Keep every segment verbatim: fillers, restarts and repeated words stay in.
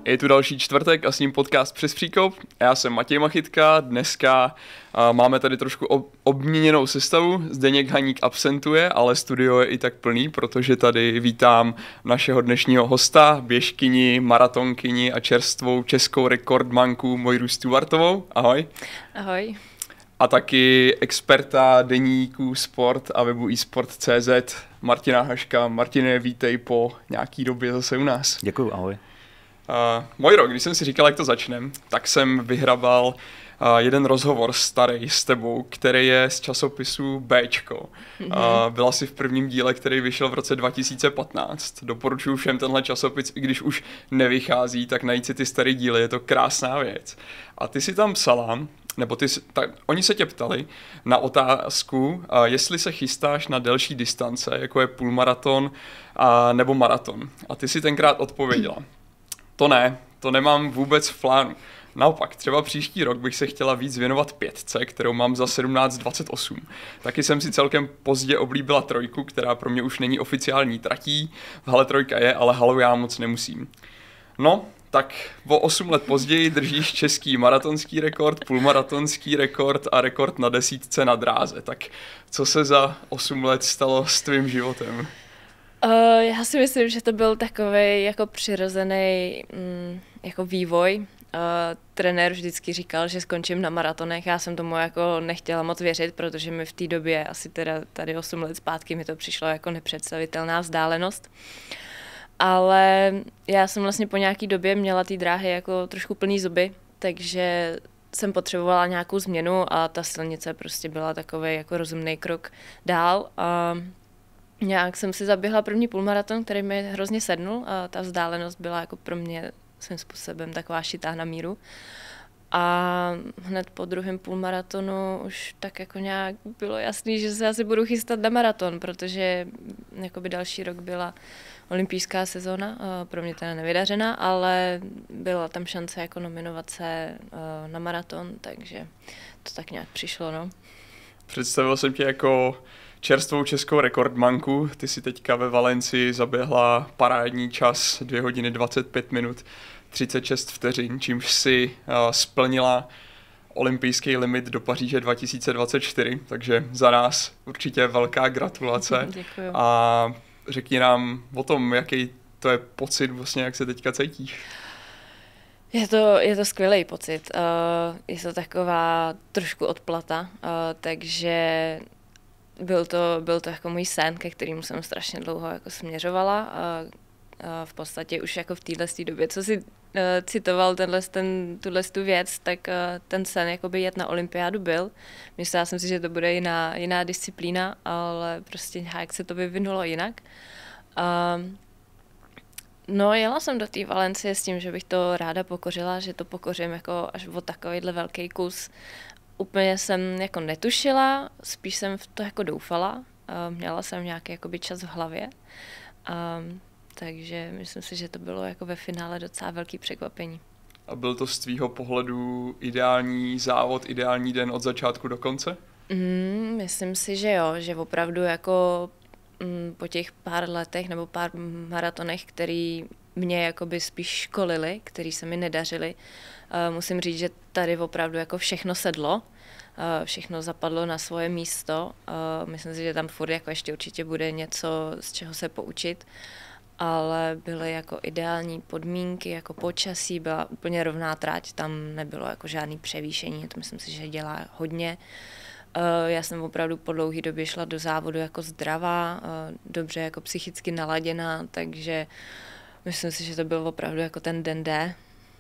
Je tu další čtvrtek a s ním podcast Přes příkop. Já jsem Matěj Machytka, dneska uh, máme tady trošku ob- obměněnou sestavu. Zdeněk Haník absentuje, ale studio je i tak plný, protože tady vítám našeho dnešního hosta, běžkyni, maratonkyni a čerstvou českou rekordmanku Mojru Stuartovou. Ahoj. Ahoj. A taky experta deníku Sport a webu esport tečka cé zet Martina Haška. Martine, vítej po nějaký době zase u nás. Děkuju, ahoj. Uh, Mojro, když jsem si říkal, jak to začnem, tak jsem vyhrabal uh, jeden rozhovor starý s tebou, který je z časopisu Béčko. Mm-hmm. Uh, byla jsi v prvním díle, který vyšel v roce dva tisíce patnáct. Doporučuji všem tenhle časopis, i když už nevychází, tak najít si ty starý díly, je to krásná věc. A ty si tam psala, nebo ty, tak, oni se tě ptali na otázku, uh, jestli se chystáš na delší distance, jako je půlmaraton uh, nebo maraton. A ty si tenkrát odpověděla. To ne, to nemám vůbec v plánu. Naopak, třeba příští rok bych se chtěla víc věnovat pětce, kterou mám za sedmnáct dvacet osm. Taky jsem si celkem pozdě oblíbila trojku, která pro mě už není oficiální tratí. V hale trojka je, ale halou já moc nemusím. No, tak o osm let později držíš český maratonský rekord, půlmaratonský rekord a rekord na desítce na dráze. Tak co se za osm let stalo s tvým životem? Uh, já si myslím, že to byl takový jako přirozený mm, jako vývoj. Uh, trenér vždycky říkal, že skončím na maratonech. Já jsem tomu jako nechtěla moc věřit, protože mi v té době, asi teda tady osm let zpátky, mi to přišlo jako nepředstavitelná vzdálenost. Ale já jsem vlastně po nějaký době měla ty dráhy jako trošku plný zuby, takže jsem potřebovala nějakou změnu a ta silnice prostě byla takový jako rozumný krok dál. Uh, Nějak jsem si zaběhla první půlmaraton, který mi hrozně sednul a ta vzdálenost byla jako pro mě svým způsobem taková šitá na míru. A hned po druhém půlmaratonu už tak jako nějak bylo jasný, že se asi budu chystat na maraton, protože jakoby další rok byla olympijská sezóna, pro mě teda nevydařená, ale byla tam šance jako nominovat se na maraton, takže to tak nějak přišlo, no. Představil jsem tě jako čerstvou českou rekordmanku. Ty si teďka ve Valencii zaběhla parádní čas dvě hodiny dvacet pět minut třicet šest vteřin, čímž si uh, splnila olympijský limit do Paříže dva tisíce dvacet čtyři, takže za nás určitě velká gratulace. Děkuju. A řekni nám o tom, jaký to je pocit, vlastně, jak se teďka cítíš. Je to, je to skvělý pocit. Uh, je to taková trošku odplata, uh, takže Byl to, byl to jako můj sen, ke kterému jsem strašně dlouho jako směřovala. A, a v podstatě už jako v této době, co si uh, citoval tenhle, ten, tuhle tu věc, tak uh, ten sen jakoby jet na olympiádu byl. Myslela jsem si, že to bude jiná, jiná disciplína, ale prostě jak se to vyvinulo jinak. Uh, no jela jsem do té Valencie s tím, že bych to ráda pokořila, že to pokořím jako až o takovýhle velký kus. Úplně jsem jako netušila, spíš jsem v to jako doufala. Měla jsem nějaký jakoby čas v hlavě. Um, takže myslím si, že to bylo jako ve finále docela velký překvapení. A byl to z tvýho pohledu ideální závod, ideální den od začátku do konce? Mm, myslím si, že jo, že opravdu jako mm, po těch pár letech nebo pár maratonech, který mě jakoby spíš školili, který se mi nedařili, uh, musím říct, že tady opravdu jako všechno sedlo, uh, všechno zapadlo na svoje místo. Uh, myslím si, že tam furt jako ještě určitě bude něco, z čeho se poučit, ale byly jako ideální podmínky, jako počasí, byla úplně rovná trať, tam nebylo jako žádný převýšení, to myslím si, že dělá hodně. Uh, já jsem opravdu po dlouhé době šla do závodu jako zdravá, uh, dobře jako psychicky naladěná, takže myslím si, že to byl opravdu jako ten den D.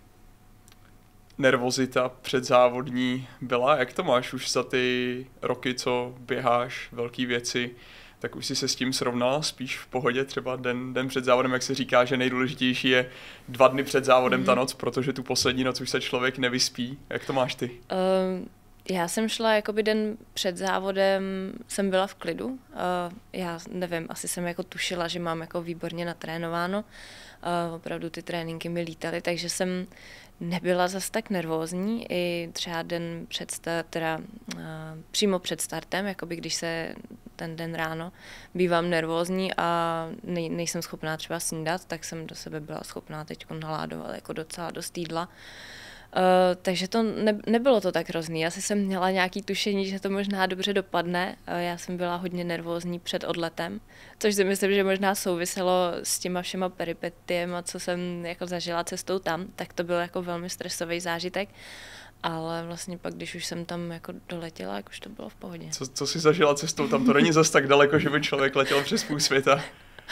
Nervozita předzávodní byla? Jak to máš už za ty roky, co běháš velké věci? Tak už jsi se s tím srovnala spíš v pohodě, třeba den, den před závodem, jak se říká, že nejdůležitější je dva dny před závodem mm. ta noc, protože tu poslední noc už se člověk nevyspí. Jak to máš ty? Uh, Já jsem šla jakoby den před závodem, jsem byla v klidu. Uh, já nevím, asi jsem jako tušila, že mám jako výborně natrénováno. Uh, opravdu ty tréninky mi lítaly, takže jsem nebyla zas tak nervózní. I třeba den před start, teda uh, přímo před startem, jakoby když se ten den ráno bývám nervózní a nej, nejsem schopná třeba snídat, tak jsem do sebe byla schopná teď naládovat jako docela dost jídla. Uh, takže to ne, nebylo to tak hrozný. Asi jsem měla nějaký tušení, že to možná dobře dopadne. Uh, já jsem byla hodně nervózní před odletem, což si myslím, že možná souviselo s těma všema peripetiema, co jsem jako zažila cestou tam, tak to byl jako velmi stresový zážitek. Ale vlastně pak, když už jsem tam jako doletěla, jak už to bylo v pohodě. Co, co jsi zažila cestou tam? To není zas tak daleko, že by člověk letěl přes půl světa.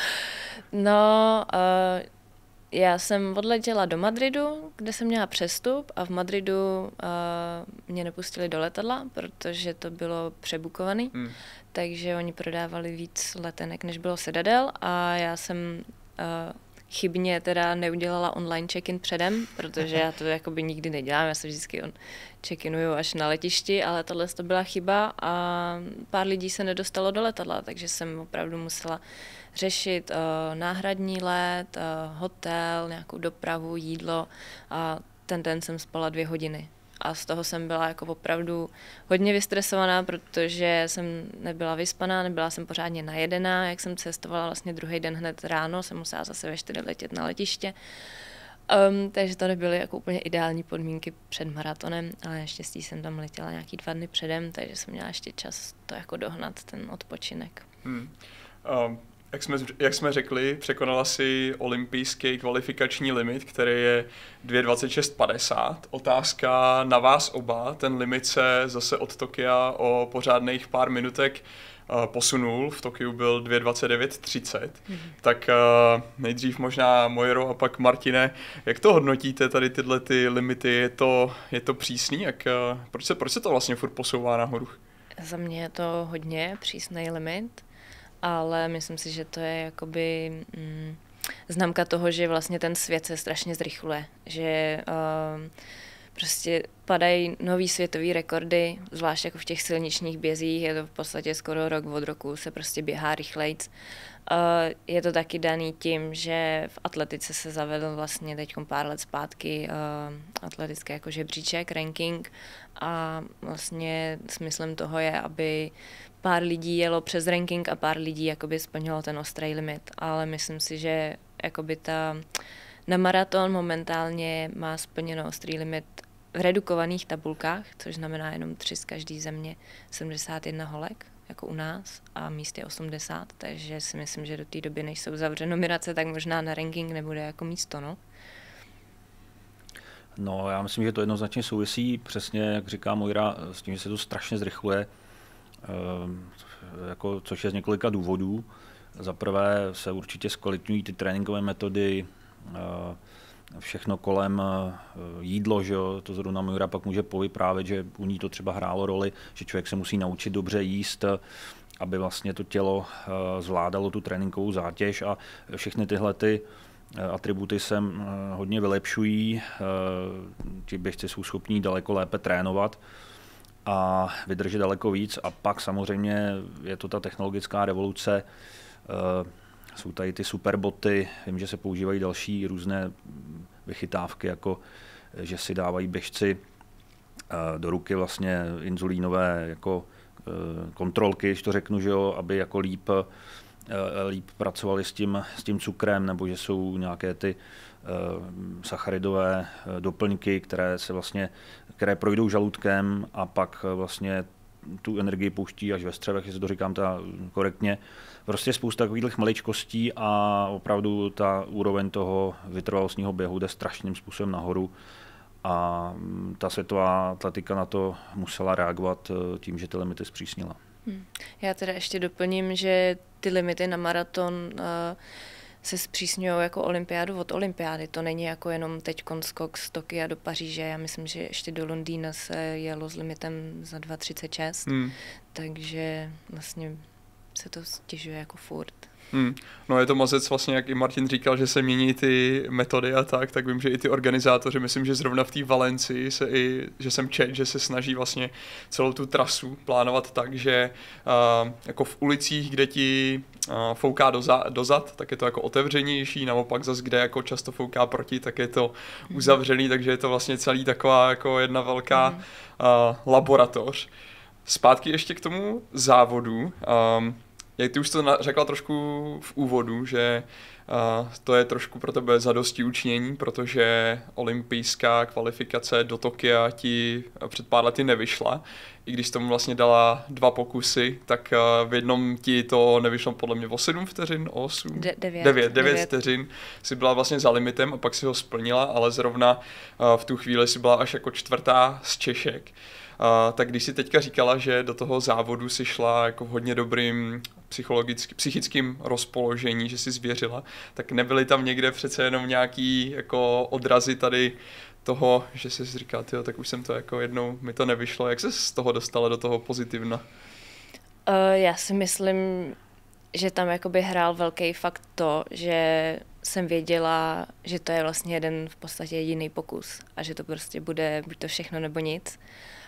No, uh, já jsem odletěla do Madridu, kde jsem měla přestup a v Madridu uh, mě nepustili do letadla, protože to bylo přebukovaný, hmm. takže oni prodávali víc letenek, než bylo sedadel a já jsem uh, chybně teda neudělala online check-in předem, protože já to jakoby nikdy nedělám, já se vždycky on check-inuju až na letišti, ale tohle to byla chyba a pár lidí se nedostalo do letadla, takže jsem opravdu musela řešit uh, náhradní let, uh, hotel, nějakou dopravu, jídlo a ten den jsem spala dvě hodiny. A z toho jsem byla jako opravdu hodně vystresovaná, protože jsem nebyla vyspaná, nebyla jsem pořádně najedená, jak jsem cestovala vlastně druhý den hned ráno, jsem musela zase ve čtyři letět na letiště. Um, takže to nebyly jako úplně ideální podmínky před maratonem, ale naštěstí jsem tam letěla nějaký dva dny předem, takže jsem měla ještě čas to jako dohnat, ten odpočinek. Hmm. Um. Jak jsme, jak jsme řekli, překonala si olympijský kvalifikační limit, který je dvě dvacet šest padesát. Otázka na vás oba. Ten limit se zase od Tokia o pořádných pár minutek uh, posunul. V Tokiu byl dvě dvacet devět třicet. Mm-hmm. Tak uh, nejdřív možná Mojro a pak Martine. Jak to hodnotíte tady tyhle ty limity? Je to, je to přísný? Jak, uh, proč, se, proč se to vlastně furt posouvá nahoru? Za mě je to hodně přísný limit. Ale myslím si, že to je jakoby mm, známka toho, že vlastně ten svět se strašně zrychluje, že uh, prostě padají nový světový rekordy, zvlášť jako v těch silničních bězích, je to v podstatě skoro rok od roku, se prostě běhá rychlejc. Uh, je to taky daný tím, že v atletice se zavedl vlastně teď pár let zpátky uh, atletický jako žebříček, ranking a vlastně smyslem toho je, aby pár lidí jelo přes ranking a pár lidí jakoby splnilo ten ostrý limit, ale myslím si, že jakoby ta, na maraton momentálně má splněno ostrý limit v redukovaných tabulkách, což znamená jenom tři z každé země, sedmdesát jedna holek, jako u nás, a míst je osmdesát, takže si myslím, že do té doby, než jsou zavřeny nominace, tak možná na ranking nebude jako místo, no. No, já myslím, že to jednoznačně souvisí, přesně jak říká Mojra, s tím, že se to strašně zrychluje, jako, což je z několika důvodů. Za prvé se určitě zkvalitňují ty tréninkové metody, všechno kolem jídlo, že jo? To zrovna Mojra pak může povyprávět, že u ní to třeba hrálo roli, že člověk se musí naučit dobře jíst, aby vlastně to tělo zvládalo tu tréninkovou zátěž a všechny tyhle ty atributy se hodně vylepšují, ti běžci jsou schopní daleko lépe trénovat a vydržet daleko víc a pak samozřejmě je to ta technologická revoluce, jsou tady ty superboty, vím, že se používají další různé vychytávky, jako že si dávají běžci do ruky vlastně inzulínové jako kontrolky, když to řeknu, že jo, aby jako líp, líp pracovali s tím, s tím cukrem, nebo že jsou nějaké ty sacharidové doplňky, které se vlastně, které projdou žaludkem a pak vlastně tu energii pouští až ve střevech, jestli to říkám teda korektně. Prostě spousta takových maličkostí a opravdu ta úroveň toho vytrvalostního běhu jde strašným způsobem nahoru a ta světová atletika na to musela reagovat tím, že ty limity zpřísnila. Hmm. Já teda ještě doplním, že ty limity na maraton uh, se zpřísňují jako olympiádu od olympiády. To není jako jenom teď skok z Tokia do Paříže. Já myslím, že ještě do Londýna se jelo s limitem za dva třicet šest, hmm. takže vlastně se to stěžuje jako furt. Hmm. No je to mazec vlastně, jak i Martin říkal, že se mění ty metody a tak, tak vím, že i ty organizátoři, myslím, že zrovna v té Valencii se i, že jsem čet, že se snaží vlastně celou tu trasu plánovat tak, že uh, jako v ulicích, kde ti uh, fouká doza, dozad, tak je to jako otevřenější, naopak zase, kde jako často fouká proti, tak je to hmm. uzavřený, takže je to vlastně celý taková jako jedna velká hmm. uh, laboratoř. Zpátky ještě k tomu závodu. Um, Jak ty už to řekla trošku v úvodu, že uh, to je trošku pro tebe zadosti učinění, protože olympijská kvalifikace do Tokia ti před pár lety nevyšla. I když tomu vlastně dala dva pokusy, tak uh, v jednom ti to nevyšlo podle mě o sedm vteřin, o osm? De- devět. devět, devět vteřin si byla vlastně za limitem a pak si ho splnila, ale zrovna uh, v tu chvíli si byla až jako čtvrtá z Češek. Uh, tak když si teďka říkala, že do toho závodu si šla jako v hodně dobrým psychologickým, psychickým rozpoložení, že si zvěřila, tak nebyly tam někde přece jenom nějaký jako odrazy tady toho, že jsi říkala, tyjo, tak už jsem to jako jednou, mi to nevyšlo. Jak se z toho dostala do toho pozitivna? Uh, já si myslím, že tam jakoby hrál velký fakt to, že jsem věděla, že to je vlastně jeden v podstatě jediný pokus a že to prostě bude buď to všechno nebo nic.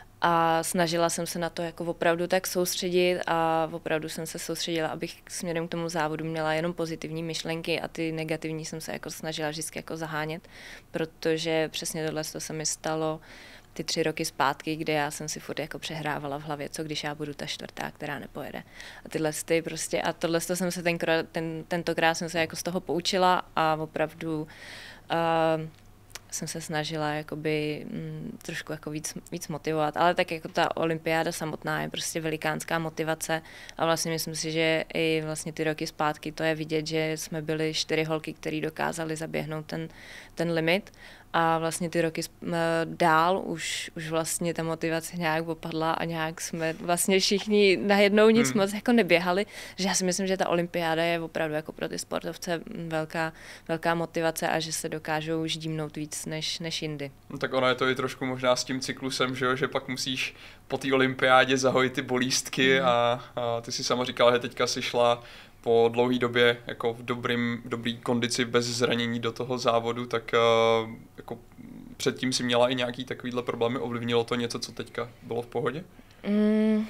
A snažila jsem se na to jako opravdu tak soustředit a opravdu jsem se soustředila, abych směrem k tomu závodu měla jenom pozitivní myšlenky a ty negativní jsem se jako snažila vždycky jako zahánět, protože přesně tohle to se mi stalo ty tři roky zpátky, kde já jsem si furt jako přehrávala v hlavě, co když já budu ta čtvrtá, která nepojede. A tyhle ty prostě, a tohle jsem se tenkrát, ten, tentokrát jsem se jako z toho poučila a opravdu uh, jsem se snažila jakoby m, trošku jako víc, víc motivovat, ale tak jako ta olympiáda samotná je prostě velikánská motivace a vlastně myslím si, že i vlastně ty roky zpátky to je vidět, že jsme byli čtyři holky, které dokázaly zaběhnout ten, ten limit a vlastně ty roky dál už, už vlastně ta motivace nějak opadla a nějak jsme vlastně všichni najednou nic hmm. moc jako neběhali, že já si myslím, že ta olympiáda je opravdu jako pro ty sportovce velká, velká motivace a že se dokážou ždímnout víc než, než jindy. No tak ono je to i trošku možná s tím cyklusem, že, jo? Že pak musíš po té olympiádě zahojit ty bolístky hmm. a, a ty si sama říkala, že teďka si šla po dlouhé době jako v dobrým, dobrý kondici bez zranění do toho závodu, tak uh, jako předtím si měla i nějaký takovýhle problémy, ovlivnilo to něco, co teďka bylo v pohodě? Mm,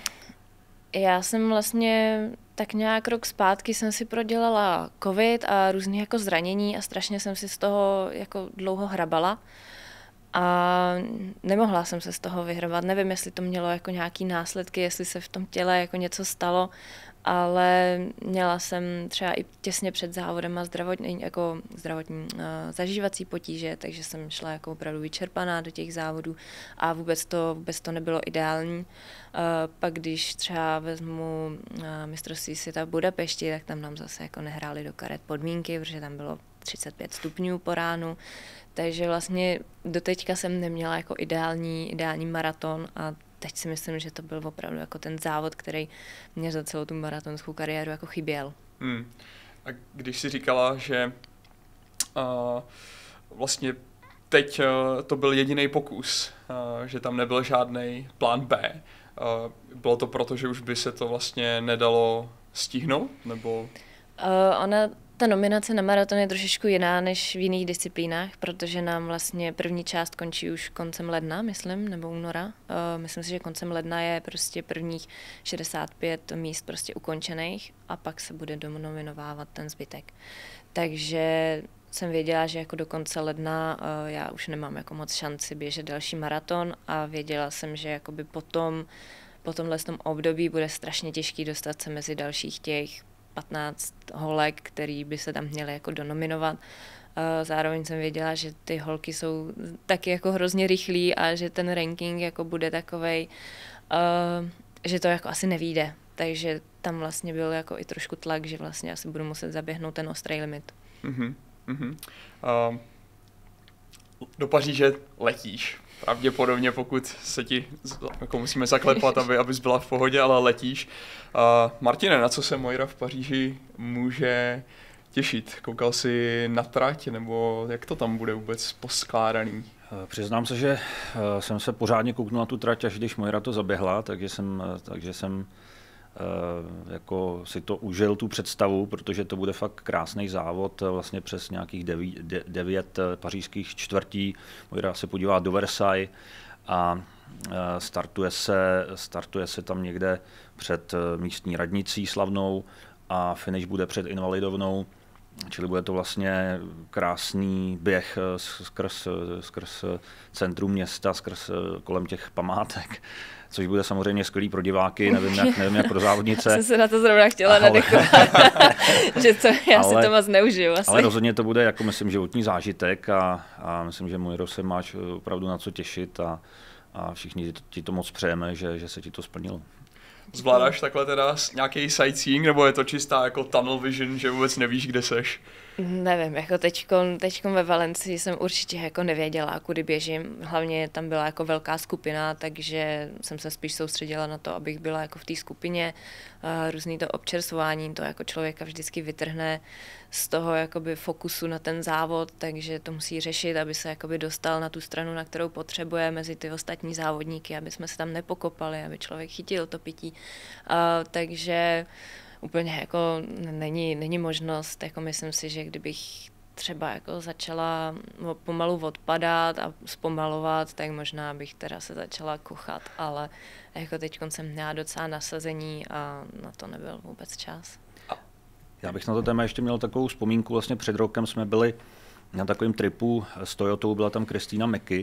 já jsem vlastně tak nějak rok zpátky jsem si prodělala covid a různý jako zranění a strašně jsem si z toho jako dlouho hrabala a nemohla jsem se z toho vyhrabat. Nevím, jestli to mělo jako nějaký následky, jestli se v tom těle jako něco stalo, ale měla jsem třeba i těsně před závodem a zdravotní, jako zdravotní uh, zažívací potíže, takže jsem šla jako opravdu vyčerpaná do těch závodů a vůbec to, vůbec to nebylo ideální. Uh, pak když třeba vezmu uh, mistrovství světa v Budapešti, tak tam nám zase jako nehráli do karet podmínky, protože tam bylo třicet pět stupňů po ránu, takže vlastně doteďka jsem neměla jako ideální, ideální maraton a teď si myslím, že to byl opravdu jako ten závod, který mě za celou tu maratonskou kariéru jako chyběl. Hmm. A když jsi říkala, že uh, vlastně teď uh, to byl jediný pokus, uh, že tam nebyl žádný plán B, uh, bylo to proto, že už by se to vlastně nedalo stihnout? Nebo... Uh, ona Ta nominace na maraton je trošičku jiná než v jiných disciplínách, protože nám vlastně první část končí už koncem ledna, myslím, nebo února. Uh, myslím si, že koncem ledna je prostě prvních šedesát pět míst prostě ukončených a pak se bude donominovávat ten zbytek. Takže jsem věděla, že jako do konce ledna uh, já už nemám jako moc šanci běžet další maraton a věděla jsem, že jakoby potom, po tomhle tom období bude strašně těžký dostat se mezi dalších těch patnáct holek, který by se tam měly jako donominovat. Zároveň jsem věděla, že ty holky jsou taky jako hrozně rychlí a že ten ranking jako bude takovej, že to jako asi nevyjde. Takže tam vlastně byl jako i trošku tlak, že vlastně asi budu muset zaběhnout ten ostrý limit. Mm-hmm. Mm-hmm. Uh, do Paříže letíš. Pravděpodobně, pokud se ti jako musíme zaklepat, aby, abys byla v pohodě, ale letíš. Uh, Martine, na co se Moira v Paříži může těšit? Koukal jsi na trať, nebo jak to tam bude vůbec poskládaný? Přiznám se, že jsem se pořádně kouknul na tu trať, až když Moira to zaběhla, takže jsem, takže jsem jako si to užil, tu představu, protože to bude fakt krásný závod, vlastně přes nějakých deví, de, devět pařížských čtvrtí. Moira se podívá do Versailles a startuje se, startuje se tam někde před místní radnicí slavnou a finish bude před Invalidovnou. Čili bude to vlastně krásný běh skrz, skrz centrum města, skrz kolem těch památek, což bude samozřejmě skvělý pro diváky, nevím jak, nevím jak pro závodnice. Já jsem se na to zrovna chtěla ale... nadechovat, že to, já ale, si to moc neužiju asi. Ale rozhodně to bude, jako myslím, životní zážitek a, a myslím, že Moiro, se máš opravdu na co těšit a, a všichni ti to moc přejeme, že, že se ti to splnilo. Zvládáš takhle teda nějaký sightseeing, nebo je to čistá jako tunnel vision, že vůbec nevíš, kde seš? Nevím, jako teďkon, teďkon ve Valencii jsem určitě jako nevěděla, kudy běžím. Hlavně tam byla jako velká skupina, takže jsem se spíš soustředila na to, abych byla jako v té skupině. Různý to občerstvování, to jako člověka vždycky vytrhne z toho jakoby fokusu na ten závod, takže to musí řešit, aby se jakoby dostal na tu stranu, na kterou potřebuje, mezi ty ostatní závodníky, aby jsme se tam nepokopali, aby člověk chytil to pití. Uh, takže úplně jako není, není možnost, jako myslím si, že kdybych třeba jako začala pomalu odpadat a zpomalovat, tak možná bych teda se začala kuchat, ale jako teď jsem měla docela nasazení a na to nebyl vůbec čas. Já bych na to téma ještě měl takovou vzpomínku, vlastně před rokem jsme byli na takovém tripu s Toyotou, byla tam Kristýna Meky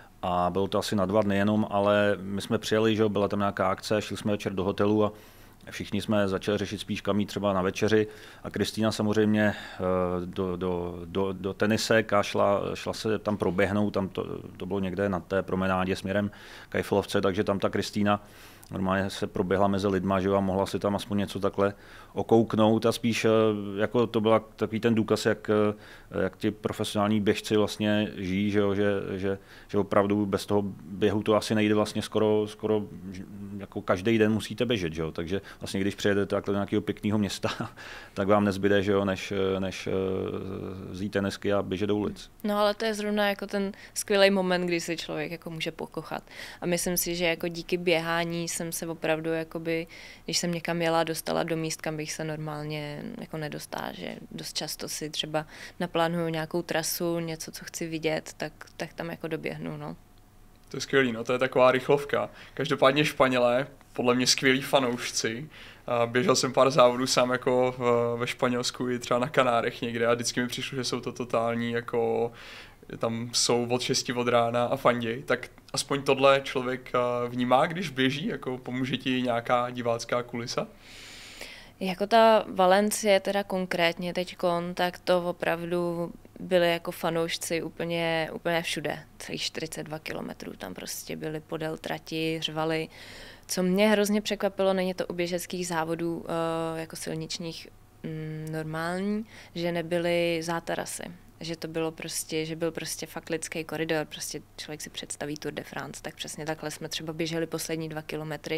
a bylo to asi na dva dny jenom, ale my jsme přijeli, že byla tam nějaká akce, šli jsme večer do hotelu a všichni jsme začali řešit spíš kam jít třeba na večeři a Kristýna samozřejmě do, do, do, do tenisek a šla, šla se tam proběhnout, tam to, to bylo někde na té promenádě směrem k Eiffelovce, takže tam ta Kristýna normálně se proběhla mezi lidma, že a mohla si tam aspoň něco takhle okouknout a spíš jako to byl takový ten důkaz, jak, jak ti profesionální běžci vlastně žijí, že, že, že, že opravdu bez toho běhu to asi nejde vlastně skoro, skoro jako každý den musíte běžet, že? Takže vlastně když přijedete takhle do nějakého pěkného města, tak vám nezbyde, že, než, než vzít tenisky a běžet do ulic. No ale to je zrovna jako ten skvělý moment, kdy se člověk jako může pokochat a myslím si, že jako díky běhání jsem se opravdu, jakoby, když jsem někam jela, dostala do míst, kam bych se normálně jako nedostala, že dost často si třeba naplánuju nějakou trasu, něco, co chci vidět, tak, tak tam jako doběhnu, no. To je skvělý, no, to je taková rychlovka. Každopádně Španělé, podle mě skvělí fanoušci. Běžel jsem pár závodů sám jako ve Španělsku i třeba na Kanárech někde a vždycky mi přišlo, že jsou to totální jako tam jsou od šesti od rána a fanděj, tak aspoň tohle člověk vnímá, když běží, jako pomůže ti nějaká divácká kulisa? Jako ta Valencie teda konkrétně teďkon, tak to opravdu byli jako fanoušci úplně, úplně všude. Celých čtyřicet dva kilometrů tam prostě byli podél trati, řvali. Co mě hrozně překvapilo, není to u běžeckých závodů jako silničních normální, že nebyly zátarasy. Že to bylo prostě, že byl prostě fakt lidský koridor, prostě člověk si představí Tour de France, tak přesně takhle jsme třeba běželi poslední dva kilometry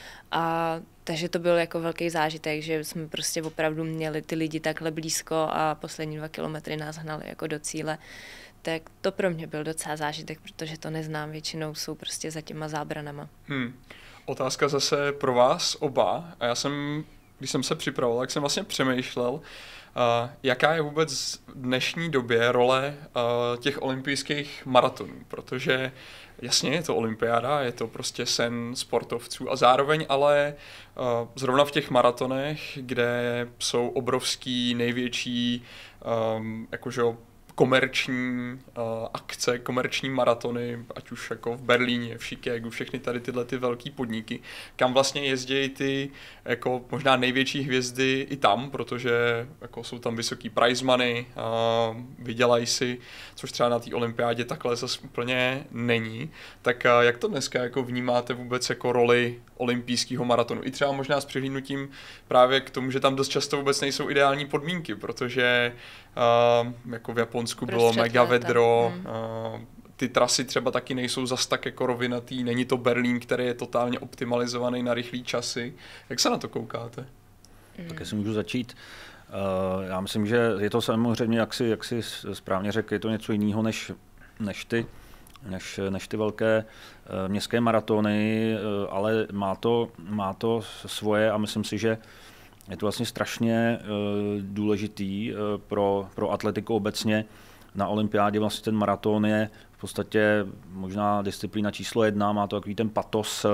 a takže to byl jako velký zážitek, že jsme prostě opravdu měli ty lidi takhle blízko a poslední dva kilometry nás hnali jako do cíle. Tak to pro mě byl docela zážitek, protože to neznám, většinou jsou prostě za těma zábranama. Hmm. Otázka zase pro vás oba a já jsem, když jsem se připravoval, tak jsem vlastně přemýšlel, Uh, jaká je vůbec v dnešní době role uh, těch olympijských maratonů, protože jasně je to olympiáda, je to prostě sen sportovců a zároveň ale uh, zrovna v těch maratonech, kde jsou obrovský největší um, jakože komerční uh, akce, komerční maratony, ať už jako v Berlíně, v Chicagu, všechny tady tyhle ty velký podniky, kam vlastně jezdí ty jako možná největší hvězdy i tam, protože jako jsou tam vysoký prize money, uh, vydělají si, což třeba na té olympiádě takhle zase úplně není. Tak uh, jak to dneska jako vnímáte vůbec jako roli olympijského maratonu? I třeba možná s přihlídnutím právě k tomu, že tam dost často vůbec nejsou ideální podmínky, protože uh, jako v Japonsku bylo mega vedro, hmm. uh, ty trasy třeba taky nejsou zas tak jako rovinatý, není to Berlín, který je totálně optimalizovaný na rychlý časy. Jak se na to koukáte? Hmm. Tak jestli můžu začít. Uh, já myslím, že je to samozřejmě, jak si, jak si správně řekl, je to něco jiného než, než ty než, než ty velké městské maratony, ale má to, má to svoje a myslím si, že je to vlastně strašně důležitý pro, pro atletiku obecně. Na olympiádě vlastně ten maraton je v podstatě možná disciplína číslo jedna, má to takový ten patos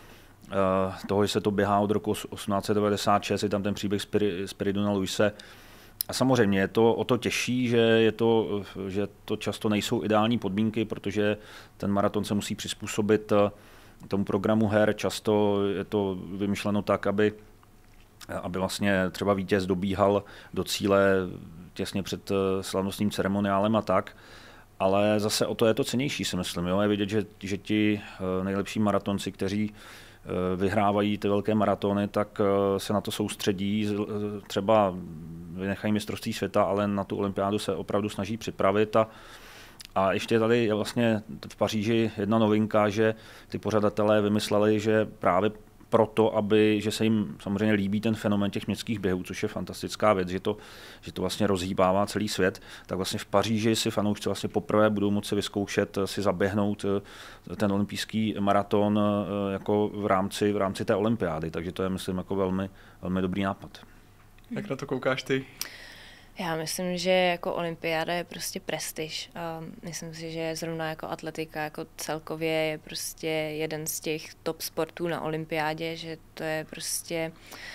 toho, že se to běhá od roku osmnáct set devadesát šest, je tam ten příběh Spiridona Luise. A samozřejmě je to o to těžší, že, je to, že to často nejsou ideální podmínky, protože ten maraton se musí přizpůsobit tomu programu her. Často je to vymyšleno tak, aby, aby vlastně třeba vítěz dobíhal do cíle těsně před slavnostním ceremoniálem a tak. Ale zase o to je to cennější, si myslím. Jo? Je vidět, že, že ti nejlepší maratonci, kteří vyhrávají ty velké maratony, tak se na to soustředí, třeba vynechají mistrovství světa, ale na tu olympiádu se opravdu snaží připravit. A, a ještě tady je vlastně v Paříži jedna novinka, že ty pořadatelé vymysleli, že právě proto, aby, že se jim samozřejmě líbí ten fenomén těch městských běhů, což je fantastická věc, že to, že to vlastně rozhýbává celý svět, tak vlastně v Paříži si fanoušci vlastně poprvé budou moci vyzkoušet si zaběhnout ten olympijský maraton jako v rámci, v rámci té olympiády, takže to je, myslím, jako velmi, velmi dobrý nápad. Jak na to koukáš ty? Já myslím, že jako olympiáda je prostě prestiž. A myslím si, že zrovna jako atletika jako celkově je prostě jeden z těch top sportů na olympiádě, že to je prostě...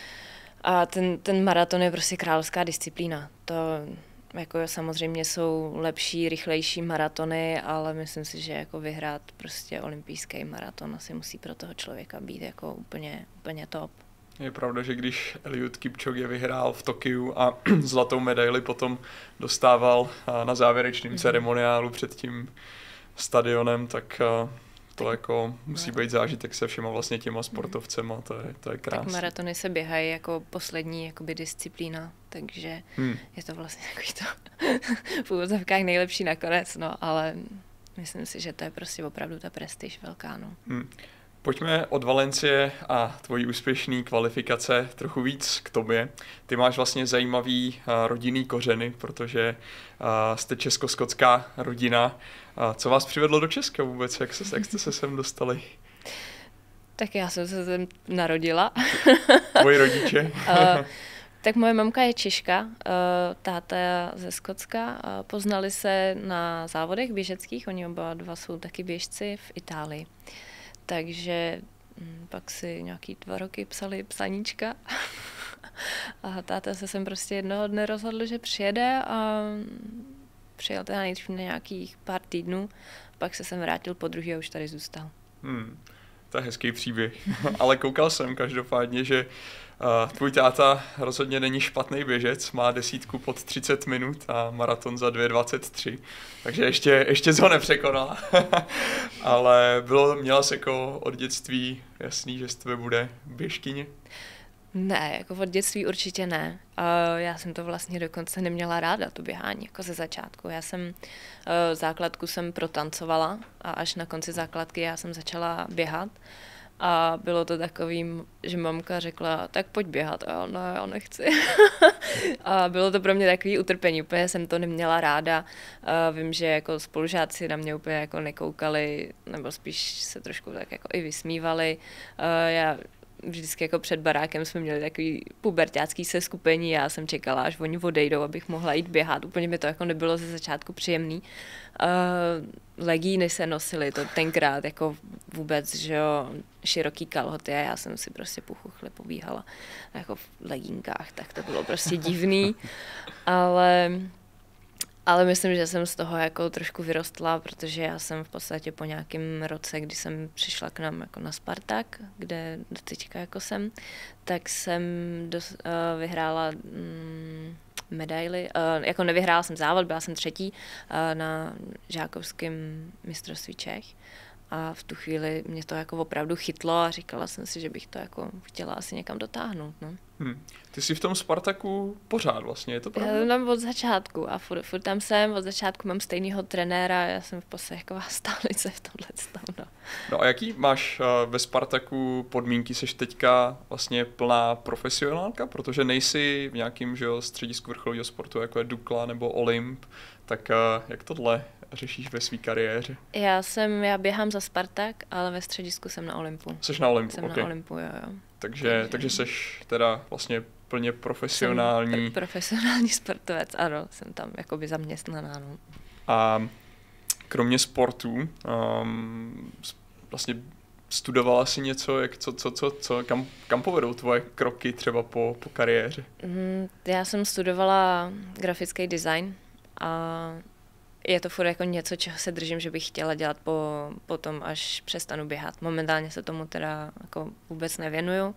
A ten, ten maraton je prostě královská disciplína. To jako samozřejmě jsou lepší, rychlejší maratony, ale myslím si, že jako vyhrát prostě olympijský maraton asi musí pro toho člověka být jako úplně, úplně top. Je pravda, že když Eliud Kipchoge vyhrál v Tokiu a zlatou medaili potom dostával na závěrečném mm-hmm. ceremoniálu před tím stadionem, tak to jako musí být zážitek se všema vlastně těma sportovcema, to je, to je krásné. Tak maratony se běhají jako poslední jakoby disciplína, takže hmm. je to vlastně takový to v úvozovkách nejlepší nakonec, no, ale myslím si, že to je prostě opravdu ta prestiž velká, no. Hmm. Pojďme od Valencie a tvojí úspěšný kvalifikace trochu víc k tobě. Ty máš vlastně zajímavý uh, rodinný kořeny, protože uh, jste česko-skotská rodina. Uh, co vás přivedlo do Česka vůbec? Jak, se, jak jste se sem dostali? Tak já jsem se sem narodila. Tvoji rodiče? uh, tak moje mamka je Češka, uh, táta ze Skotska. Uh, poznali se na závodech běžeckých, oni oba dva jsou taky běžci v Itálii. Takže hm, pak si nějaký dva roky psali psaníčka a táta se sem prostě jednoho dne rozhodl, že přijede a přijel teda nejdřív na nějakých pár týdnů, pak se sem vrátil po druhý a už tady zůstal. Hmm, to je hezký příběh, ale koukal jsem každopádně, že uh, tvůj táta rozhodně není špatný běžec, má desítku pod třicet minut a maraton za dvě dvacet tři, takže ještě, ještě ho nepřekonal. Ale bylo, měla jsi jako od dětství jasný, že z tebe bude běžkyně? Ne, jako od dětství určitě ne. Uh, já jsem to vlastně dokonce neměla ráda, to běhání, jako ze začátku. Já jsem uh, základku jsem protancovala a až na konci základky já jsem začala běhat. A bylo to takovým, že mamka řekla, tak pojď běhat. A já, no, já nechci. A bylo to pro mě takový utrpení, úplně jsem to neměla ráda. A vím, že jako spolužáci na mě úplně jako nekoukali, nebo spíš se trošku tak jako i vysmívali. A já vždycky jako před barákem jsme měli takový puberťácký seskupení, já jsem čekala, až oni odejdou, abych mohla jít běhat. Úplně mi to jako nebylo ze začátku příjemný. Uh, legíny se nosily to tenkrát jako vůbec, že jo, široký kalhoty a já jsem si prostě puchuchle pobíhala jako v legínkách, tak to bylo prostě divný, ale Ale myslím, že jsem z toho jako trošku vyrostla, protože já jsem v podstatě po nějakém roce, kdy jsem přišla k nám jako na Spartak, kde do teďka jako jsem, tak jsem dos, uh, vyhrála um, medaily. Uh, jako nevyhrála jsem závod, byla jsem třetí uh, na žákovském mistrovství Čech. A v tu chvíli mě to jako opravdu chytlo a říkala jsem si, že bych to jako chtěla asi někam dotáhnout. No. Hmm. Ty jsi v tom Spartaku pořád vlastně, je to pravda? Já tam od začátku a furt, furt tam jsem, od začátku mám stejného trenéra, já jsem v podstatě taková stálice v tomhle stavu. No. no a jaký máš uh, ve Spartaku podmínky? Seš teďka vlastně plná profesionálka, protože nejsi v nějakým že jo, středisku vrcholového sportu, jako je Dukla nebo Olymp, Tak uh, jak tohle řešíš ve své kariéře? Já jsem, já běhám za Spartak, ale ve středisku jsem na Olympu. Jsi na Olympu, Jsem okay. na Olympu, jo, jo. Takže, takže, takže seš teda vlastně plně profesionální. Pr- profesionální sportovec, ano, jsem tam jakoby zaměstnaná, no. A kromě sportu, um, vlastně studovala jsi něco, jak, co, co, co, co, kam, kam povedou tvoje kroky třeba po, po kariéře? Mm, já jsem studovala grafický design a je to furt jako něco, čeho se držím, že bych chtěla dělat po, potom, až přestanu běhat. Momentálně se tomu teda jako vůbec nevěnuju,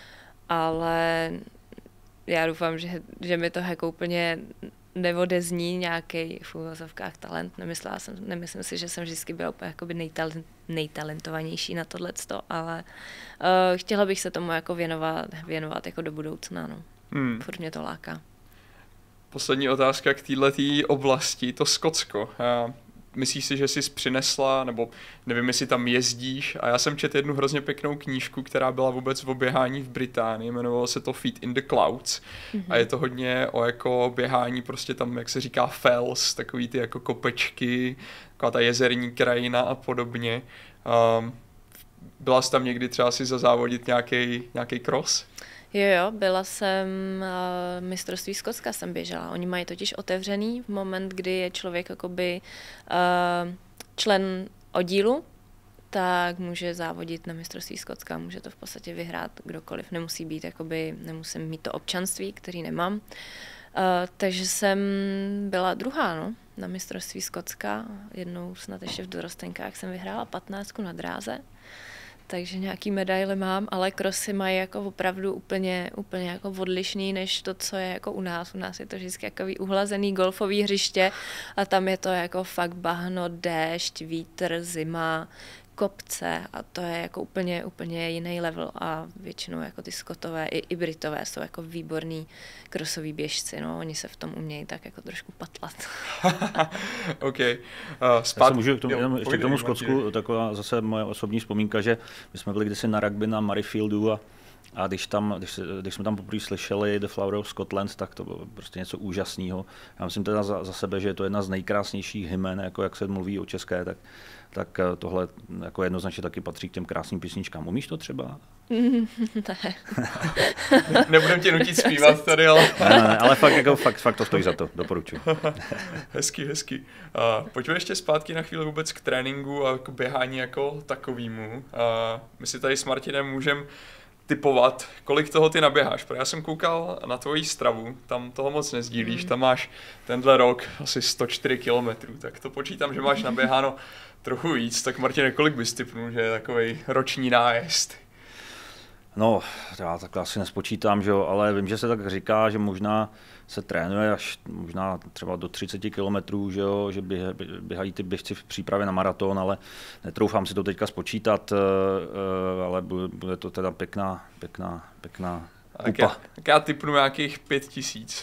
ale já doufám, že, že mi to jako úplně neodezní nějaký v úvozovkách talent. Nemyslela jsem, nemyslím si, že jsem vždycky byla úplně jakoby nejtalent, nejtalentovanější na tohleto, ale uh, chtěla bych se tomu jako věnovat, věnovat jako do budoucna. No. Hmm. Furt mě to láká. Poslední otázka k této oblasti, to Skotsko. Uh, myslíš si, že jsi přinesla, nebo nevím, jestli tam jezdíš, a já jsem četl jednu hrozně pěknou knížku, která byla vůbec v oběhání v Británii, jmenovalo se to Feet in the Clouds, mm-hmm. a je to hodně o jako běhání prostě tam, jak se říká, fells, takový ty jako kopečky, taková ta jezerní krajina a podobně. Um, byla jsi tam někdy třeba si zazávodit nějaký nějaký cross? Jo, jo, byla jsem, uh, mistrovství Skotska jsem běžela. Oni mají totiž otevřený v moment, kdy je člověk jakoby uh, člen oddílu, tak může závodit na mistrovství Skotska, může to v podstatě vyhrát kdokoliv. Nemusí být, jakoby, nemusím mít to občanství, který nemám. Uh, takže jsem byla druhá, no, na mistrovství Skotska. Jednou snad ještě v dorostenkách jsem vyhrála patnáctku na dráze. Takže nějaký medaile mám, ale krosy mají jako opravdu úplně, úplně jako odlišný než to, co je jako u nás. U nás je to vždycky takový uhlazený golfový hřiště a tam je to jako fakt bahno, déšť, vítr, zima, kopce a to je jako úplně, úplně jiný level a většinou jako ty Skotové i, i Britové jsou jako výborní krosový běžci, no, oni se v tom umějí tak jako trošku patlat. OK. Uh, spát... Já se můžu k tomu, jo, ještě k tomu Skotsku, taková zase moje osobní vzpomínka, že my jsme byli kdysi na rugby na Murrayfieldu a A když, tam, když, když jsme tam poprvé slyšeli The Flower of Scotland, tak to bylo prostě něco úžasného. Já myslím teda za, za sebe, že je to jedna z nejkrásnějších hymen, jako jak se mluví o české, tak, tak tohle jako jednoznačně taky patří k těm krásným písničkám. Umíš to třeba? Ne. Nebudem tě nutit zpívat tady, ale... ne, ne, ne, ale fakt, jako, fakt, fakt to stojí za to, doporučuji. Hezky, hezky. Uh, pojďme ještě zpátky na chvíli vůbec k tréninku a k běhání jako takovému. Uh, my si tady s Martinem můžeme typovat, kolik toho ty naběháš. Protože já jsem koukal na tvoji stravu, tam toho moc nezdílíš, tam máš tenhle rok asi sto čtyři kilometrů, tak to počítám, že máš naběháno trochu víc, tak Martin, kolik bys typnul, že je takovej roční nájezd? No, já takhle asi nespočítám, že jo, ale vím, že se tak říká, že možná se trénuje až možná třeba do třicet kilometrů, že jo, že běhají ty běžci v přípravě na maraton, ale netroufám si to teďka spočítat, ale bude to teda pěkná, pěkná, pěkná kupa. Tak já tipnu nějakých pět tisíc.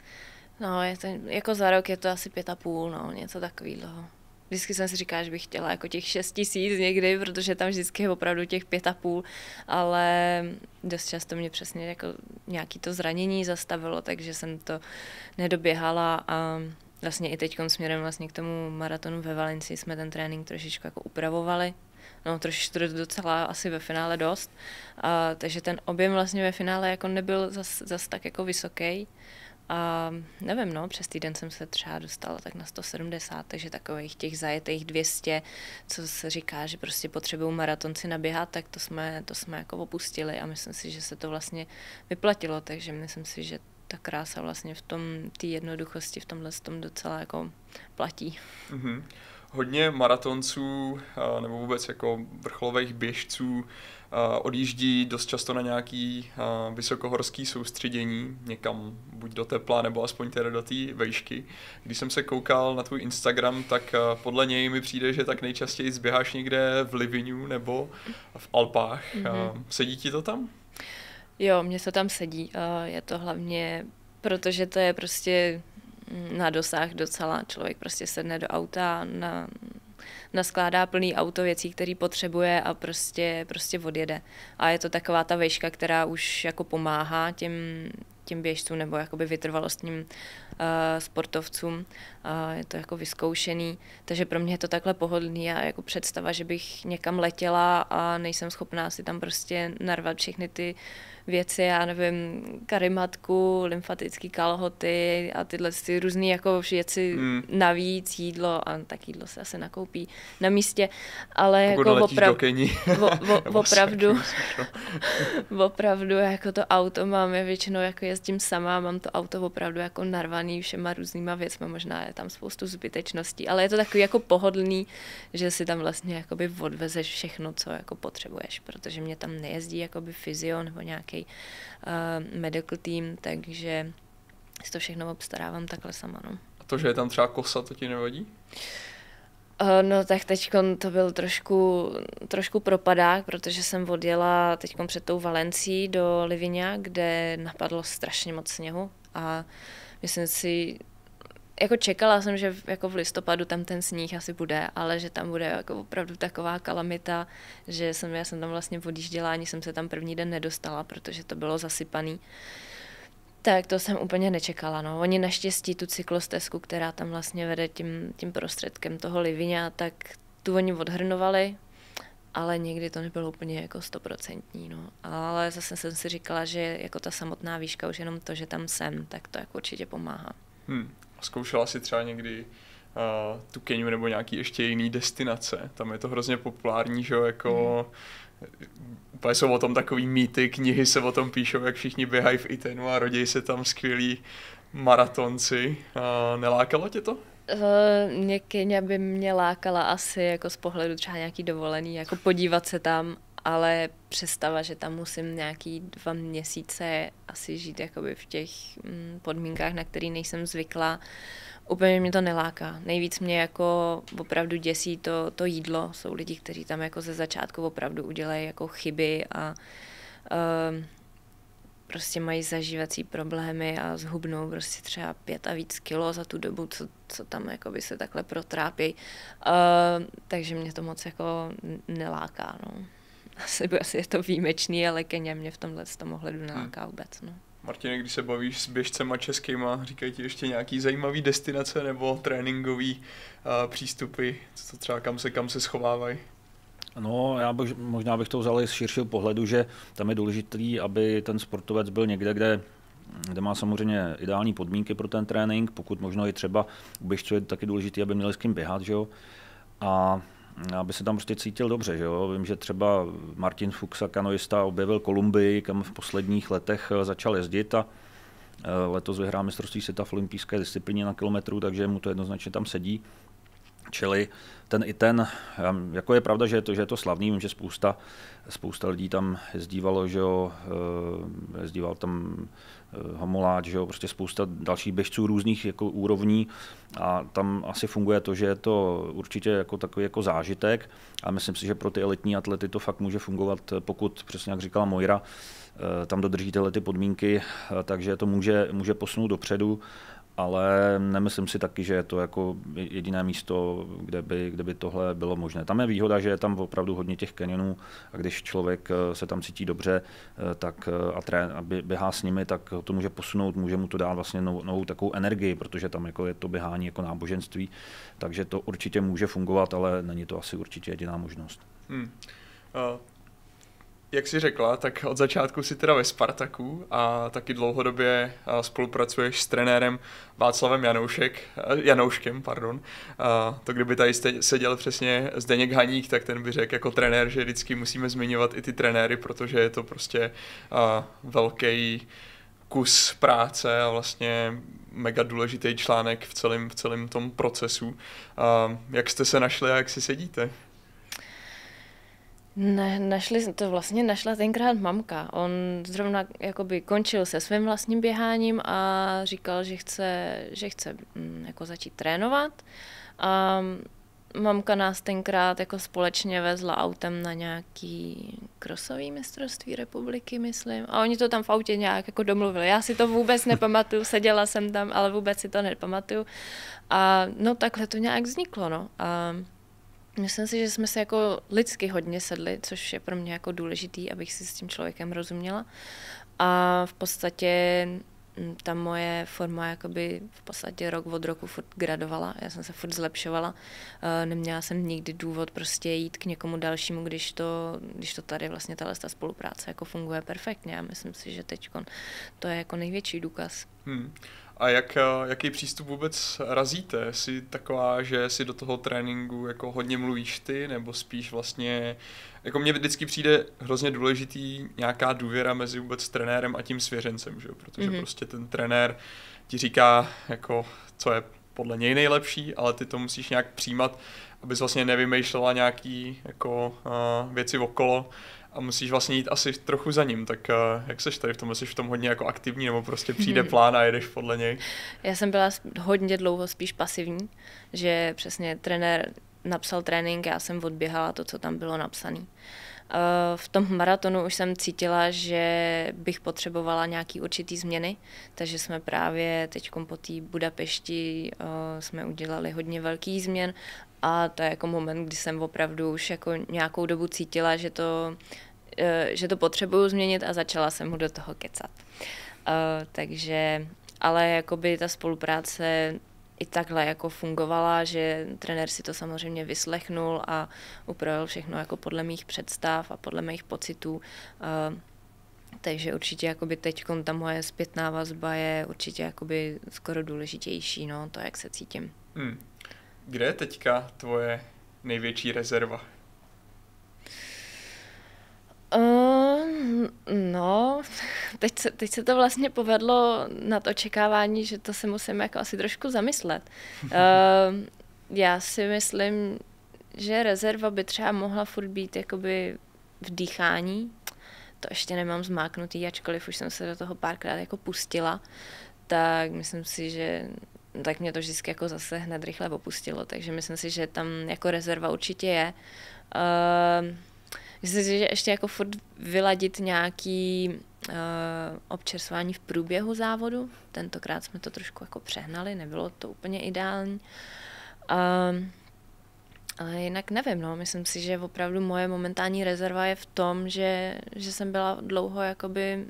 No, je to, jako za rok je to asi pět a půl, no, něco takového. Vždycky jsem si říkala, že bych chtěla jako těch šest tisíc někdy, protože tam vždycky je opravdu těch pět a půl, ale dost často mě přesně jako nějaký to zranění zastavilo, takže jsem to nedoběhala a vlastně i teď směrem vlastně k tomu maratonu ve Valencii jsme ten trénink trošičku jako upravovali. No, trošičku docela asi ve finále dost, a, takže ten objem vlastně ve finále jako nebyl zas, zas tak jako vysoký. A nevím, no, přes týden jsem se třeba dostala tak na sto sedmdesát, takže takových těch zajetých dvě stě, co se říká, že prostě potřebují maratonci naběhat, tak to jsme, to jsme jako opustili a myslím si, že se to vlastně vyplatilo, takže myslím si, že ta krása vlastně v tom, té jednoduchosti v tomhle tom docela jako platí. Mm-hmm. Hodně maratonců nebo vůbec jako vrcholových běžců odjíždí dost často na nějaký vysokohorský soustředění, někam buď do tepla, nebo aspoň teda do té vejšky. Když jsem se koukal na tvůj Instagram, tak podle něj mi přijde, že tak nejčastěji zběháš někde v Livignu nebo v Alpách. Mm-hmm. Sedí ti to tam? Jo, mně se tam sedí. Je to hlavně, protože to je prostě na dosah docela. Člověk prostě sedne do auta, na, naskládá plný auto věcí, které potřebuje a prostě, prostě odjede. A je to taková ta vejška, která už jako pomáhá těm, těm běžcům nebo jakoby vytrvalostním sportovcům. Uh, je to jako vyzkoušený, takže pro mě je to takhle pohodlný a jako představa, že bych někam letěla a nejsem schopná si tam prostě narvat všechny ty věci, já nevím, karimatku, lymfatické kalhoty a tyhle ty různé jako věci mm. navíc, jídlo, a tak jídlo se asi nakoupí na místě, ale pokud jako oprav... o, o, opravdu, opravdu jako to auto mám, já většinou jako jezdím sama, mám to auto opravdu jako narvaný všema různýma věcma, možná je tam spoustu zbytečností, ale je to takový jako pohodlný, že si tam vlastně jakoby odvezeš všechno, co jako potřebuješ, protože mě tam nejezdí jakoby fyzio nebo nějaký Uh, medical team, takže si to všechno obstarávám takhle sama. No. A to, že je tam třeba kosa, to ti nevadí? Uh, no tak teď to byl trošku, trošku propadák, protože jsem odjela teď před tou Valencí do Livigna, kde napadlo strašně moc sněhu a myslím si, jako čekala jsem, že jako v listopadu tam ten sníh asi bude, ale že tam bude jako opravdu taková kalamita, že jsem, já jsem tam vlastně odjížděla, ani jsem se tam první den nedostala, protože to bylo zasypaný. Tak to jsem úplně nečekala. No. Oni naštěstí tu cyklostezku, která tam vlastně vede tím, tím prostředkem toho Livigna, tak tu oni odhrnovali, ale někdy to nebylo úplně jako stoprocentní. No. Ale zase jsem si říkala, že jako ta samotná výška, už jenom to, že tam jsem, tak to jako určitě pomáhá. Hmm. Zkoušela si třeba někdy uh, tu Keniu nebo nějaký ještě jiný destinace? Tam je to hrozně populární, že jo, jako hmm. úplně jsou o tom takový mýty, knihy se o tom píšou, jak všichni běhají v Itenu a rodí se tam skvělí maratonci. Uh, nelákalo tě to? Uh, mě Kenia by mě lákala asi jako z pohledu třeba nějaký dovolený, jako podívat se tam, ale představa, že tam musím nějaký dva měsíce asi žít jakoby v těch mm, podmínkách, na který nejsem zvyklá, úplně mě to neláká. Nejvíc mě jako opravdu děsí to, to jídlo. Jsou lidi, kteří tam jako ze začátku opravdu udělají jako chyby a uh, prostě mají zažívací problémy a zhubnou prostě třeba pět a víc kilo za tu dobu, co, co tam jakoby se takhle protrápí. Uh, takže mě to moc jako neláká, no. Asi, asi je to výjimečný, ale Kenia mě v tomhle tom ohledu neláká hmm. vůbec. No. Martine, když se bavíš s běžcema českýma, říkají ti ještě nějaký zajímavý destinace nebo tréninkový uh, přístupy, co to třeba kam se, kam se schovávají? No, já bych, možná bych to vzal z širšího pohledu, že tam je důležitý, aby ten sportovec byl někde, kde, kde má samozřejmě ideální podmínky pro ten trénink, pokud možno i třeba u běžců je taky důležitý, aby měli s kým běhat, že jo? A aby se tam prostě cítil dobře, že jo? Vím, že třeba Martin Fuchs, kanoista, objevil Kolumbii, kam v posledních letech začal jezdit a letos vyhrál mistrovství světa v olympijské disciplíně na kilometru, takže mu to jednoznačně tam sedí. Čili ten i ten, jako je pravda, že je to, že je to slavný, vím, že spousta, spousta lidí tam jezdívalo, že jo, jezdíval tam Homoláč, že jo, prostě spousta dalších běžců různých jako úrovní a tam asi funguje to, že je to určitě jako takový jako zážitek a myslím si, že pro ty elitní atlety to fakt může fungovat, pokud, přesně jak říkala Moira, tam dodrží tyhle ty podmínky, takže to může, může posunout dopředu. Ale nemyslím si taky, že je to jako jediné místo, kde by, kde by tohle bylo možné. Tam je výhoda, že je tam opravdu hodně těch kanionů a když člověk se tam cítí dobře tak a, trén, a běhá s nimi, tak to může posunout, může mu to dát vlastně novou, novou takovou energii, protože tam jako je to běhání jako náboženství, takže to určitě může fungovat, ale není to asi určitě jediná možnost. Hmm. Uh. Jak jsi řekla, tak od začátku si teda ve Spartaku a taky dlouhodobě spolupracuješ s trenérem Václavem Janoušek, Janouškem. Pardon. A to kdyby tady seděl přesně Zdeněk Haník, tak ten by řekl jako trenér, že vždycky musíme zmiňovat i ty trenéry, protože je to prostě velký kus práce a vlastně mega důležitý článek v celém, v celém tom procesu. A jak jste se našli a jak si sedíte? Ne, našli, to vlastně našla tenkrát mamka. On zrovna jakoby končil se svým vlastním běháním a říkal, že chce, že chce jako začít trénovat. A mamka nás tenkrát jako společně vezla autem na nějaký krosový mistrovství republiky, myslím. A oni to tam v autě nějak jako domluvili. Já si to vůbec nepamatuju, seděla jsem tam, ale vůbec si to nepamatuju. A no takhle to nějak vzniklo, no. A myslím si, že jsme se jako lidsky hodně sedli, což je pro mě jako důležitý, abych si s tím člověkem rozuměla. A v podstatě ta moje forma jakoby v podstatě rok od roku furt gradovala, já jsem se furt zlepšovala, neměla jsem nikdy důvod prostě jít k někomu dalšímu, když to, když to tady vlastně tahle spolupráce jako funguje perfektně a myslím si, že teď to je jako největší důkaz. Hmm. A jak, jaký přístup vůbec razíte? Jsi taková, že si do toho tréninku jako hodně mluvíš ty, nebo spíš vlastně, jako mně vždycky přijde hrozně důležitý nějaká důvěra mezi vůbec trenérem a tím svěřencem, že? Protože mm-hmm. prostě ten trenér ti říká, jako, co je podle něj nejlepší, ale ty to musíš nějak přijímat, abys vlastně nevymýšlela nějaký jako, uh, věci okolo, a musíš vlastně jít asi trochu za ním, tak uh, jak seš tady v tom? Jsi v tom hodně jako aktivní, nebo prostě přijde plán a jedeš podle něj? Já jsem byla hodně dlouho spíš pasivní, že přesně trenér napsal trénink, já jsem odběhala to, co tam bylo napsané. Uh, v tom maratonu už jsem cítila, že bych potřebovala nějaký určitý změny, takže jsme právě teď po té Budapešti uh, jsme udělali hodně velký změn a to je jako moment, kdy jsem opravdu už jako nějakou dobu cítila, že to, uh, že to potřebuju změnit a začala jsem mu do toho kecat. Uh, takže, ale jakoby ta spolupráce i takhle jako fungovala, že trenér si to samozřejmě vyslechnul a upravil všechno jako podle mých představ a podle mých pocitů. Uh, takže určitě jakoby teďkon ta moje zpětná vazba je určitě jakoby skoro důležitější, no, to, jak se cítím. Hmm. Kde je teďka tvoje největší rezerva? Uh, no, teď se, teď se to vlastně povedlo nad očekávání, že to se musím jako asi trošku zamyslet. Uh, já si myslím, že rezerva by třeba mohla furt být jakoby v dýchání. To ještě nemám zmáknutý, ačkoliv už jsem se do toho párkrát jako pustila, tak myslím si, že tak mě to vždycky jako zase hned rychle opustilo, takže myslím si, že tam jako rezerva určitě je. Uh, Myslím si, že ještě jako furt vyladit nějaký uh, občerstvování v průběhu závodu. Tentokrát jsme to trošku jako přehnali, nebylo to úplně ideální. Uh, ale jinak nevím, no. Myslím si, že opravdu moje momentální rezerva je v tom, že, že jsem byla dlouho jakoby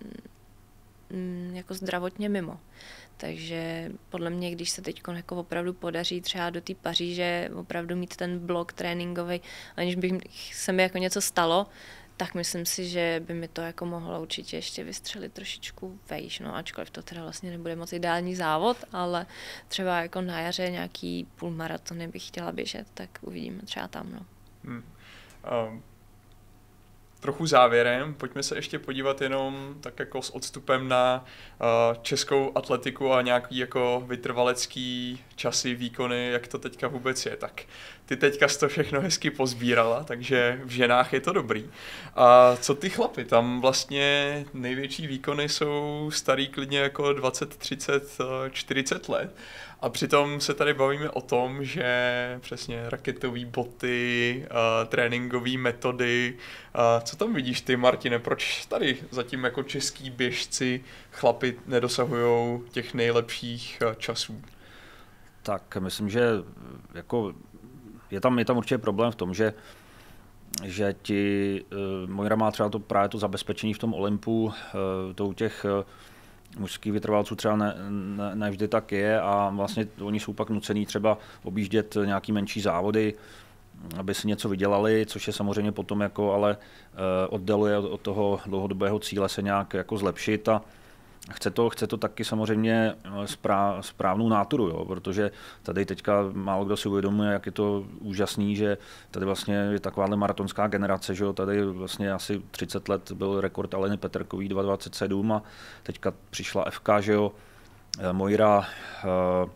mm, jako zdravotně mimo. Takže podle mě, když se teď jako opravdu podaří třeba do té Paříže opravdu mít ten blok tréninkový, aniž by se mi jako něco stalo, tak myslím si, že by mi to jako mohlo určitě ještě vystřelit trošičku vejš, no ačkoliv to teda vlastně nebude moc ideální závod, ale třeba jako na jaře nějaký půlmaratony bych chtěla běžet, tak uvidíme třeba tam, no. Hmm. Um. Trochu závěrem, pojďme se ještě podívat jenom tak jako s odstupem na uh, českou atletiku a nějaký jako vytrvalecký časy, výkony, jak to teďka vůbec je. Tak ty teďka jsi to všechno hezky pozbírala, takže v ženách je to dobrý. A co ty chlapi? Tam vlastně největší výkony jsou starý klidně jako dvacet, třicet, čtyřicet let. A přitom se tady bavíme o tom, že přesně raketové boty, uh, tréninkové metody. Uh, co tam vidíš ty, Martine? Proč tady zatím jako český běžci, chlapi nedosahují těch nejlepších uh, časů? Tak myslím, že jako je tam, je tam určitě problém v tom, že že ti, uh, Mojra má třeba to, právě to zabezpečení v tom Olympu, uh, to u těch uh, mužských vytrvalců třeba ne, ne, ne vždy tak je a vlastně oni jsou pak nucený třeba objíždět nějaký menší závody, aby si něco vydělali, což je samozřejmě potom jako ale uh, oddaluje od toho dlouhodobého cíle se nějak jako zlepšit a chce to, chce to taky samozřejmě sprá, správnou náturu, jo, protože tady teďka málo kdo si uvědomuje, jak je to úžasný, že tady vlastně je takováhle maratonská generace, že jo, tady vlastně asi třicet let byl rekord Aleny Peterkový dva dvacet sedm a teďka přišla F K, že jo, Mojra, uh,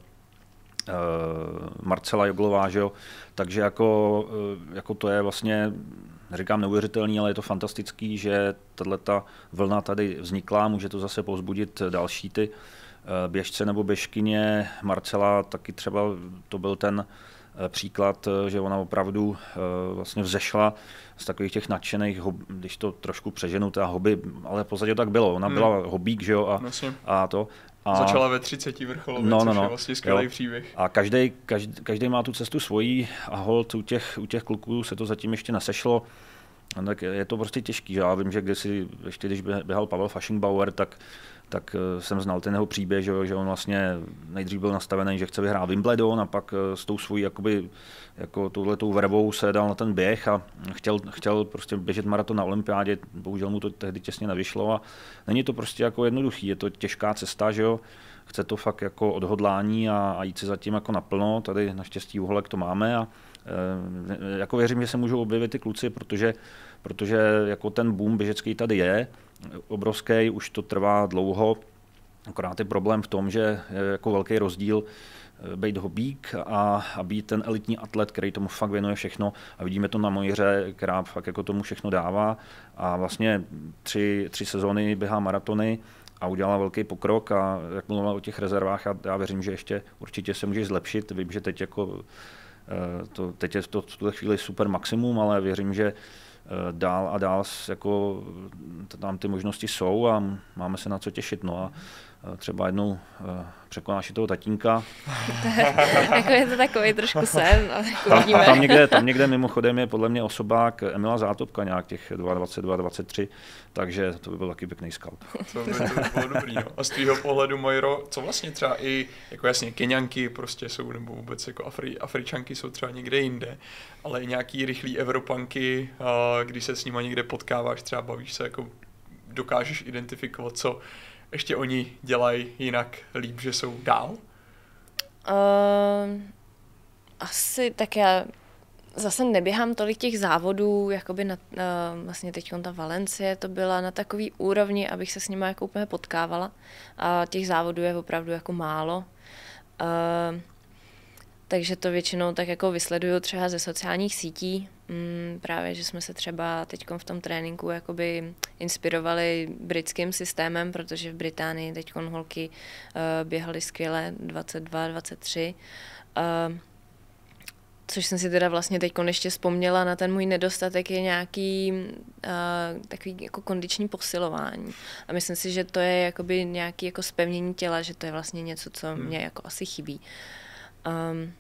uh, Marcela Joglová, že jo, takže jako, uh, jako to je vlastně, neříkám neuvěřitelný, ale je to fantastický, že tato vlna tady vznikla, může to zase povzbudit další ty běžce nebo běžkyně. Marcela taky třeba to byl ten příklad, že ona opravdu vlastně vzešla z takových těch nadšených, když to trošku přeženu, ta hobby, ale v podstatě tak bylo. Ona byla hmm. hobík, že jo, a, a to. A začala ve třiceti vrcholově, no, no, což no, je vlastně skvělý příběh. A každý, každý, každý má tu cestu svojí a holt u těch, u těch kluků se to zatím ještě nesešlo. Tak je to prostě těžký, že já vím, že kdysi, ještě když běhal Pavel Faschingbauer, tak tak jsem znal ten jeho příběh, že, že on vlastně nejdřív byl nastavený, že chce vyhrát Wimbledon a pak s tou svojí jakoby, jako touhletou vervou se dal na ten běh a chtěl, chtěl prostě běžet maraton na olympiádě, bohužel mu to tehdy těsně nevyšlo a není to prostě jako jednoduchý, je to těžká cesta, že jo, chce to fakt jako odhodlání a, a jít si zatím jako naplno, tady naštěstí Uholek to máme a e, jako věřím, že se můžou objevit ty kluci, protože, protože jako ten boom běžecký tady je, obrovský, už to trvá dlouho, akorát je problém v tom, že je jako velký rozdíl být hobík a, a být ten elitní atlet, který tomu fakt věnuje všechno a vidíme to na Mojře, která fakt jako tomu všechno dává a vlastně tři, tři sezóny běhá maratony a udělala velký pokrok a jak mluvila o těch rezervách, já, já věřím, že ještě určitě se může zlepšit, vím, že teď jako to, teď je to v tuhle chvíli super maximum, ale věřím, že dál a dál jako tam ty možnosti jsou a máme se na co těšit. No a třeba jednou překonáš i toho tatínka. Jako je to takový trošku sen. Tam, tam, někde, tam někde mimochodem je podle mě osobák Emila Zátopka, nějak těch dvacet dva dvacet tři, takže to by byl taky pěkný scout. To by, to by bylo dobrý. No. A z tvýho pohledu, Mojro, co vlastně třeba i, jako jasně, Keňanky prostě jsou, nebo vůbec jako Afri, Afričanky jsou třeba někde jinde, ale i nějaký rychlý Evropanky, když se s nima někde potkáváš, třeba bavíš se, jako dokážeš identifikovat, co ještě oni dělají jinak líp, že jsou dál? Uh, asi tak já zase neběhám tolik těch závodů, jakoby na, uh, vlastně teď ta Valencie to byla na takový úrovni, abych se s nimi jako úplně potkávala. A těch závodů je opravdu jako málo. Uh, takže to většinou tak jako vysleduju třeba ze sociálních sítí. Mm, právě, že jsme se třeba teď v tom tréninku jakoby inspirovali britským systémem, protože v Británii teď holky uh, běhaly skvěle dvacet dva dvacet tři. Uh, což jsem si teda vlastně teď ještě vzpomněla na ten můj nedostatek je nějaký uh, takový jako kondiční posilování. A myslím si, že to je jakoby nějaký jako zpevnění těla, že to je vlastně něco, co mě jako asi chybí. Um,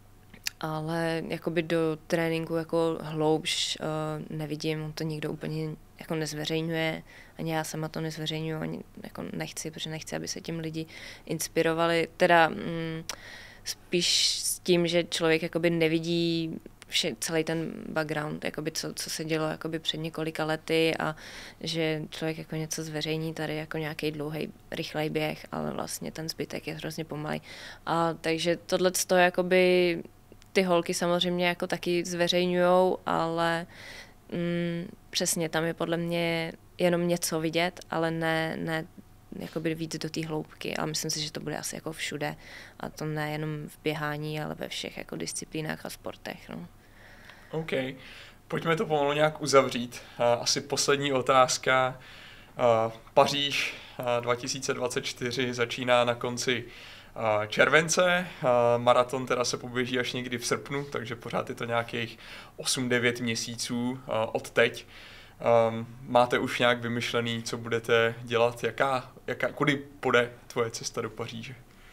ale jakoby do tréninku jako hloubš uh, nevidím, on to nikdo úplně jako nezveřejňuje, ani já sama to nezveřejňuji, ani jako nechci, protože nechci, aby se tím lidi inspirovali. Teda mm, spíš s tím, že člověk jakoby nevidí vše, celý ten background, jakoby co, co se dělo jakoby před několika lety a že člověk jako něco zveřejní tady jako nějaký dlouhý, rychlej běh, ale vlastně ten zbytek je hrozně pomalý. A takže tohleto jakoby ty holky samozřejmě jako taky zveřejňujou, ale mm, přesně tam je podle mě jenom něco vidět, ale ne, ne jakoby víc do té hloubky. A myslím si, že to bude asi jako všude. A to nejenom v běhání, ale ve všech jako disciplínách a sportech. No. OK. Pojďme to pomalu nějak uzavřít. Asi poslední otázka. Paříž dva tisíce dvacet čtyři začíná na konci července, maraton teda se poběží až někdy v srpnu, takže pořád je to nějakých osm devět měsíců od teď. Máte už nějak vymyšlený, co budete dělat, jaká, jaká, kudy půjde tvoje cesta do Paříže?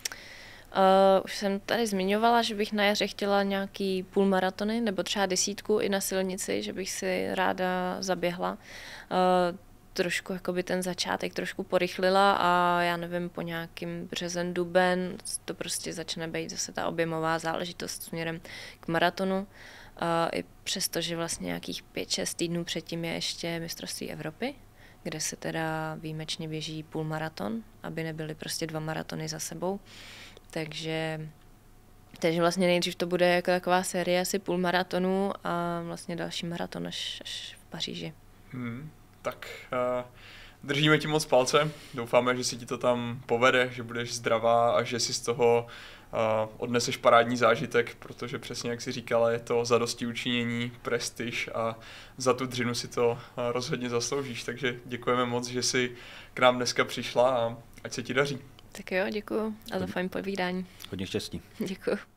Uh, už jsem tady zmiňovala, že bych na jaře chtěla nějaký půlmaratony nebo třeba desítku i na silnici, že bych si ráda zaběhla. Uh, trošku jakoby ten začátek trošku porychlila a já nevím, po nějakým březen, duben to prostě začne být zase ta objemová záležitost směrem k maratonu. Uh, I přesto, že vlastně nějakých pět šest týdnů předtím je ještě mistrovství Evropy, kde se teda výjimečně běží půlmaraton, aby nebyly prostě dva maratony za sebou. Takže, takže vlastně nejdřív to bude jako taková série asi půlmaratonů a vlastně další maraton až, až v Paříži. Hmm. Tak uh, držíme ti moc palce, doufáme, že si ti to tam povede, že budeš zdravá a že si z toho uh, odneseš parádní zážitek, protože přesně jak jsi říkala, je to zadosti učinění, prestiž a za tu dřinu si to uh, rozhodně zasloužíš, takže děkujeme moc, že jsi k nám dneska přišla a ať se ti daří. Tak jo, děkuju a za fajn povídání. Hodně štěstí. Děkuju.